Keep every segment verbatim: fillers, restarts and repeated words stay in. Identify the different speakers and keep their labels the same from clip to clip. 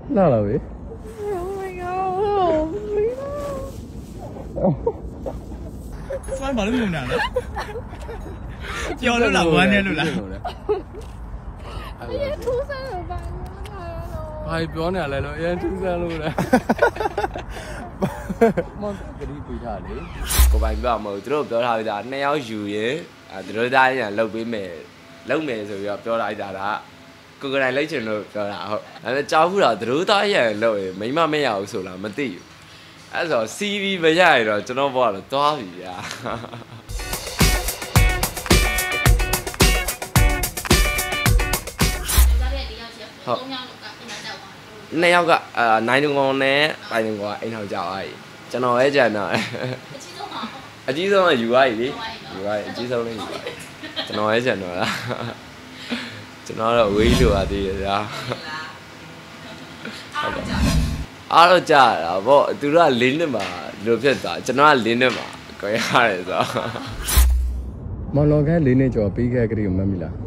Speaker 1: လာလာပဲ
Speaker 2: Oh my god
Speaker 3: ဆွမ်းဘာလို့ငုံတာလဲပြောလို့လားဝမ်းနေလို့လား
Speaker 2: အဲ့ထူးဆန်းလို့ပါ
Speaker 1: ဘာပြောနေရလဲလို့အရင်ထူးဆန်းလို့လဲမောင်ကလေးပြေးထားလေကိုပိုင်ပြောမဟုတ်သူတို့ပြောထားပြီးသားနှစ်ယောက်ယူရင်အဲသူတို့သားရင်လှုပ်ပေးမယ်လှုပ်မယ်ဆိုပြီးတော့ပြောလိုက်တာကကိုကိုယ်တိုင်လိုက်ချင်လို့ပြောတာဟုတ်ဒါပေမဲ့ကြောက်ဘူးတော့သူတို့သားရင်လှုပ်ရင်မိမမရဘူးဆိုလားမသိဘူးအဲ့ဆို စီ ဗီ မရရတော့ကျွန်တော်ဘောကတော့သွားပြီဗျာဟုတ်နှစ်ယောက်ကအာနိုင်တုံကောင်နဲ့ပိုင်တုံကောင်အိမ်ထောင်ကြောက်အားကြီးကျွန်တော်ရဲ့ကြံတော့အကြီးဆုံးကယူသွားပြီလေယူသွားပြီအကြီးဆုံးလေးယူသွားပြီကျွန်တော်ရဲ့ကြံတော့လားကျွန်တော်တော့ဝေးလို့ပါသေးတယ်ဗျာဟုတ်ကဲ့အားတော့ကြာတာဗောသူတို့ကလင်းနှစ်မှာလိုဖြစ်သွားကျွန်တော်ကလင်းနှစ်မှာကြွရတယ်ဆိုတော့မောင်လောကဲလင်းနှစ်ကျော်ပြီးခဲ့ကြည့်မမီလား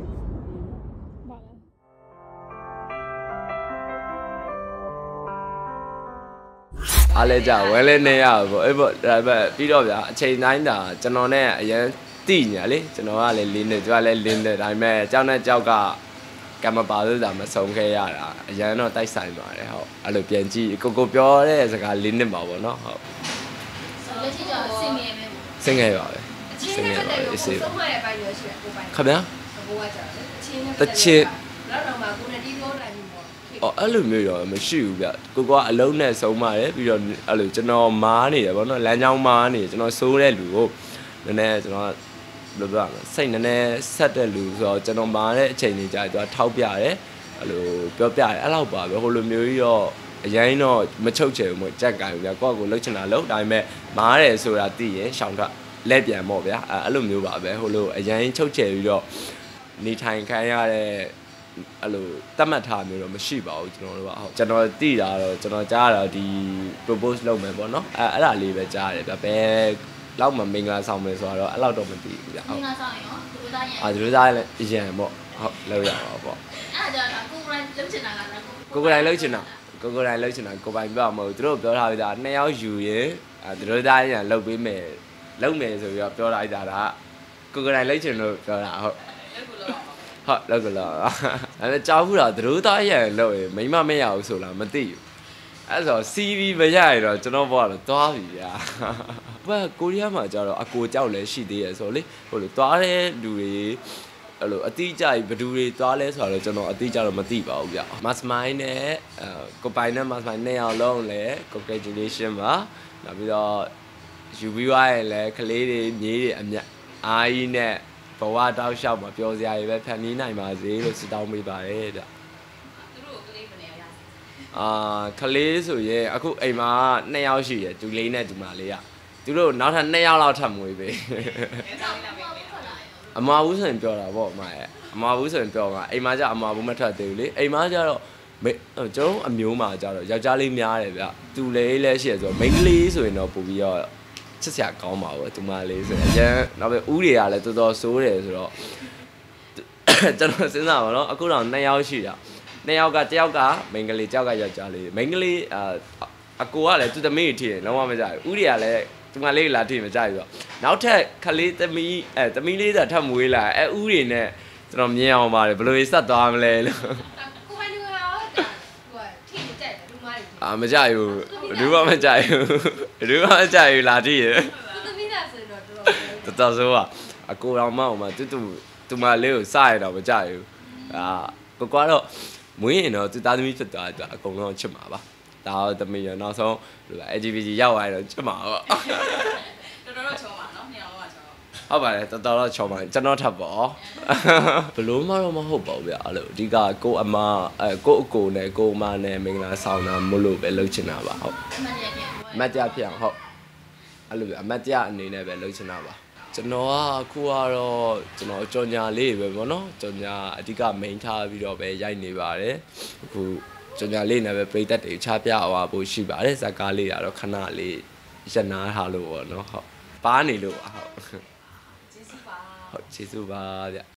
Speaker 1: အားလဲကြဝဲလဲနေရပေါ့အဲ့ပေါ့ဒါပေမဲ့ပြီးတော့ဗျာအချိန်တိုင်းတာကျွန်တော်နဲ့အရင်တိညာလေကျွန်တော်ကလည်းလင်းနေသူကလည်းလင်းနေဒါပေမဲ့ကြောက်နဲ့ကြောက်ကကံမပါလို့ဒါမဆုံးခဲ့ရတာအရင်တော့တိုက်ဆိုင်ပါတယ်ဟုတ်အဲ့လိုပြန်ကြည့်ကိုကိုပြောတဲ့စကားလင်းနေပါပေါ့နော်ဟုတ်
Speaker 2: လက်ရှိတော့စင်ငယ်ပဲ
Speaker 1: စင်ငယ်ပါပဲ
Speaker 2: စင်ငယ်ပါပဲအစီဆုံးရတဲ့ပိုင်းရရှိကိုပိုင်း
Speaker 1: ခင်ဗျာ
Speaker 2: ဘိုးကကြာတယ်အချင်းနဲ့
Speaker 1: တချစ်
Speaker 2: တော့တော့မှကိုနဲ့တီးပြောတိုင်းမျိုးပေါ့
Speaker 1: အော်အဲ့လိုမျိုးတော့မရှိဘူးဗျကိုကအလုံးနဲ့ဆုံးပါတယ်ပြီးတော့အဲ့လိုကျွန်တော်မားနေတယ်ဗောနော်လမ်းကြောင်းမားနေကျွန်တော်စိုးတဲ့လူကိုနည်းနည်းကျွန်တော်ဘယ်လိုပြောရမလဲစိတ်နည်းနည်းဆက်တဲ့လူဆိုတော့ကျွန်တော်မားတဲ့အချိန်ကြီးကြာသူကထောက်ပြတယ်အဲ့လိုပြောပြတယ်အဲ့လောက်ပါပဲဟိုလိုမျိုးကြီးတော့အရင်တော့မချုပ်ချယ်ဘူးမကြက်ကင်ဘူးဗျကိုယ့်ကိုလှုပ်ချင်တာလှုပ်ဒါပေမဲ့မားတယ်ဆိုတာသိရင်ရှောင်ထွက်လက်ပြန်ပေါ့ဗျာအဲ့လိုမျိုးပါပဲဟိုလိုအရင်ချုပ်ချယ်ပြီးတော့နေထိုင်ခိုင်းရတဲ့အဲ့လိုတတ်မှတ်ထားမျိုးတော့မရှိပါဘူးကျွန်တော်တို့ကဟုတ်ကျွန်တော်သိတာတော့ကျွန်တော်ကြားတာဒီ propose လုပ်မယ်ပေါ့နော်အဲ့အဲ့ဒါလေးပဲကြားတယ်ဗျဘယ်လောက်မှမင်္ဂလာဆောင်မယ်ဆိုတော့အဲ့လောက်တော့မသိဘူးဗျ
Speaker 2: ဟုတ်မင်္ဂလာဆောင်ရင်ရောသူတို့သားရင်
Speaker 1: အာသူတို့သားလည်းအရင်ပေါ့ဟုတ်လောက်ရပါပေါ့
Speaker 2: အဲ့ဒါကြောင့်ကိုကိုရိုင်းလှုပ်ချင်တာကလည်း
Speaker 1: ကိုကိုရိုင်းလှုပ်ချင်တာကိုကိုရိုင်းလှုပ်ချင်တာကိုပိုင်ပြောမဟုတ်သူတို့ပြောထားပြီးသားနှစ်ယောက်ယူရင်အာသူတို့သားရင်လှုပ်ပေးမယ်လှုပ်မယ်ဆိုပြီးတော့ပြောလိုက်တာကကိုကိုရိုင်းလှုပ်ချင်လို့ပြောတာဟုတ်ဟုတ်လောက်ကလောအဲ့ဒါကြောက်ဘူးတော့သူတို့သားရင်လှုပ်ရင်မိမမရဘူးဆိုလားမသိဘူးအဲ့ဆို စီ ဗီ မရရတော့ကျွန်တော်ဘောကတော့သွားပြီဗျာဘယ်ကိုရီးယားမှာကျတော့အကိုကြောက်လဲရှိသေးရဆိုလေဟိုလိုသွားတဲ့လူတွေအဲ့လိုအတိအကျဘယ်သူတွေသွားလဲဆိုတော့ကျွန်တော်အတိအကျတော့မသိပါဘူးဗျာ Mastermind နဲ့ကိုပိုင်နဲ့ Mastermind နှစ်ယောက်လုံးလဲ congratulation ပါနောက်ပြီးတော့ ယူပြီးသွားရင်လဲကလေးတွေမြေးတွေအမြအားကြီးနဲ့ဘဝတောက်လျှောက်မှာပျော်စရာတွေပဲဖန်တီးနိုင်ပါစေလို့ဆုတောင်းပေးပါတယ်ဗျအာကလေးဆိုရင်အခုအိမ်မှာနှစ်ယောက်ရှိတယ်သူလေးနဲ့ဒီမလေးကသူတို့နောက်ထပ်နှစ်ယောက်လောက်ထပ်မွေးပေးအမဘူးဆိုရင်ပြောတာပေါ့အမရဲ့အမဘူးဆိုရင်ပြောမှာအိမ်မှာကျအမဘူးမထွက်သေးဘူးလေအိမ်မှာကျတော့ကျွန်တော်အမျိုးမှာကျတော့ယောက်ျားလေးများတယ်ဗျသူလေးလည်းရှိရဆိုမိန်းကလေးဆိုရင်တော့ပို့ပြီးတော့ချစ်စရာကောင်းပါဘူးသူမလေးဆိုရင်အရင်နောက်ပဲဦးတွေကလည်းတော်တော်ဆိုးတယ်ဆိုတော့ကျွန်တော်စဉ်းစားပါတော့အခုတော့နှစ်ယောက်ရှိတာနှစ်ယောက်ကတယောက်ကမိန်းကလေးတယောက်ကယောက်ျားလေးမိန်းကလေးအာအကိုကလည်းသူသမီးထည့်လုံးဝမကြဘူးဦးတွေကလည်းသူမလေးလာထည့်မကြဘူးဆိုတော့နောက်ထပ်ခလေးသမီးအဲသမီးလေးသာထပ်မွေးလာအဲဦးတွေနဲ့ကျွန်တော်မြင်အောင်ပါတယ်ဘယ်လိုဆက်သွားမလဲလို့
Speaker 2: ကိုမလူရောဟိုထည့်ကြတယ်လူမလေး
Speaker 1: အာမကြဘူးဘူးမှမကြဘူးဘူးမှမကြဘူးလာထည့်ရ
Speaker 2: သူသမီးလားဆိုတော့
Speaker 1: တော်တော်ဆိုကအကိုတော်မအောင်မတူတူသူမလေးကိုစရတော့မကြဘူးအာကိုကတော့မွေးရင်တော့သူသားသမီးဖြစ်သွားတယ်အကုန်လုံးချစ်မှာပါဒါတော့သမီးရနောက်ဆုံး L G B T ရောက်သွားတော့ချစ်မှာပေါ့
Speaker 2: တော်တော်တော့ချောပါနော်နှစ်ယောက်ကချော
Speaker 1: ဟုတ်ပါတယ်တော်တော်တော့ချောပါကျွန်တော်ထပ်ပေါ့ဘလို့မှတော့မဟုတ်ပါဘူးဗျအဲ့လိုအဓိကကိုအမအဲကိုအကိုနဲ့ကိုအမနဲ့မင်္ဂလာဆောင်တာမလို့ပဲလုပ်ချင်တာပါဟုတ်အမတ်ကြဖြစ်အောင်ဟုတ်အဲ့လိုအမတ်ကြအနေနဲ့ပဲလုပ်ချင်တာပါကျွန်တော်ကအခုကတော့ကျွန်တော်ကြော်ညာလေးပဲပေါ့နော်ကြော်ညာအဓိက main ထားပြီးတော့ပဲရိုက်နေပါတယ်အခုကြော်ညာလေးနဲ့ပဲပရိသတ်တွေချပြသွားဖို့ရှိပါတယ်ဇာကားလေးကတော့ခဏလေးရနာထားလို့ပေါ့နော်ဟုတ်ပါနေလို့ပါဟုတ်ကျေးဇူးပါဟုတ်ကျေးဇူးပါဗျ